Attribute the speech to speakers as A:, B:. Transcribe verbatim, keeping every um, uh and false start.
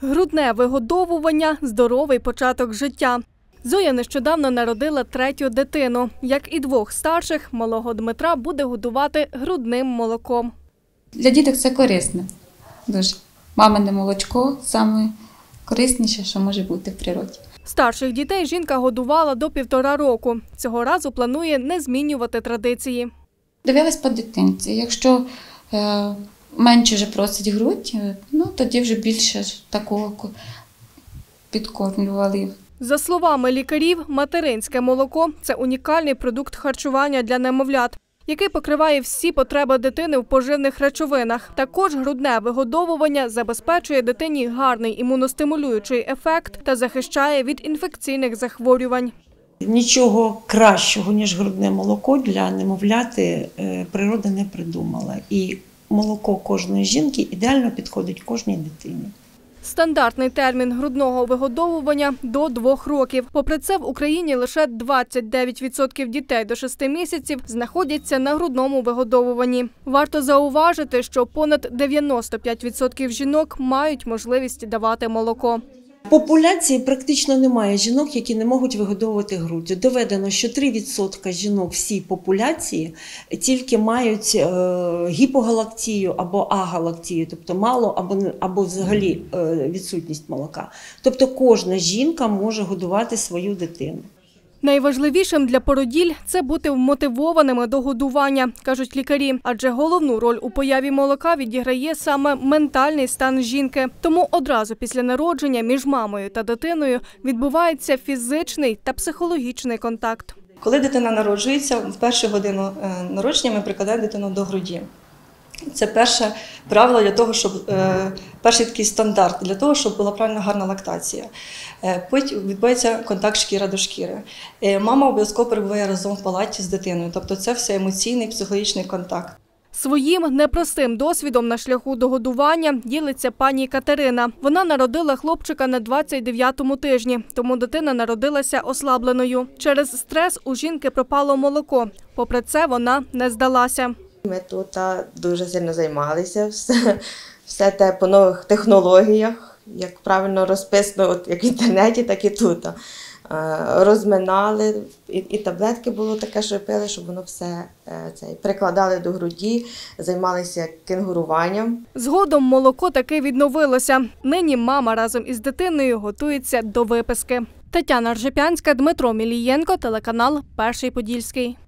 A: Грудне вигодовування – здоровий початок життя. Зоя нещодавно народила третю дитину. Як і двох старших, малого Дмитра буде годувати грудним молоком.
B: Для діток це корисне. Дуже. Мамине молочко – саме корисніше, що може бути в природі.
A: Старших дітей жінка годувала до півтора року. Цього разу планує не змінювати традиції.
B: Дивилась по дитинці. Якщо е, менше вже просить грудь, ну тоді вже більше такого підкормлювали.
A: За словами лікарів, материнське молоко – це унікальний продукт харчування для немовлят, який покриває всі потреби дитини в поживних речовинах. Також грудне вигодовування забезпечує дитині гарний імуностимулюючий ефект та захищає від інфекційних захворювань.
C: Нічого кращого, ніж грудне молоко, для немовляти природа не придумала. І молоко кожної жінки ідеально підходить кожній дитині.
A: Стандартний термін грудного вигодовування – до двох років. Попри це, в Україні лише двадцять дев'ять відсотків дітей до шести місяців знаходяться на грудному вигодовуванні. Варто зауважити, що понад дев'яносто п'ять відсотків жінок мають можливість давати молоко.
C: В популяції практично немає жінок, які не можуть вигодовувати груддю. Доведено, що три відсотки жінок всій популяції тільки мають гіпогалактію або агалактію, тобто мало або, або взагалі відсутність молока. Тобто кожна жінка може годувати свою дитину.
A: Найважливішим для породіль – це бути вмотивованими до годування, кажуть лікарі. Адже головну роль у появі молока відіграє саме ментальний стан жінки. Тому одразу після народження між мамою та дитиною відбувається фізичний та психологічний контакт.
D: Коли дитина народжується, в першу годину народження ми прикладаємо дитину до груді. Це перше правило для того, щоб е, перший такий стандарт для того, щоб була правильно гарна лактація. Е, потім відбувається контакт шкіра до шкіри. Е, мама обов'язково перебуває разом в палаті з дитиною, тобто це все емоційний, психологічний контакт.
A: Своїм непростим досвідом на шляху до годування ділиться пані Катерина. Вона народила хлопчика на двадцять дев'ятому тижні, тому дитина народилася ослабленою. Через стрес у жінки пропало молоко. Попри це, вона не здалася.
E: Ми тут дуже сильно займалися, все, все те по нових технологіях, як правильно розписано, от як в інтернеті, так і тут. Розминали, і, і таблетки було таке, що пили, щоб воно все це, прикладали до груді, займалися кенгуруванням.
A: Згодом молоко таки відновилося. Нині мама разом із дитиною готується до виписки. Тетяна Ржепянська, Дмитро Мілієнко, телеканал «Перший Подільський».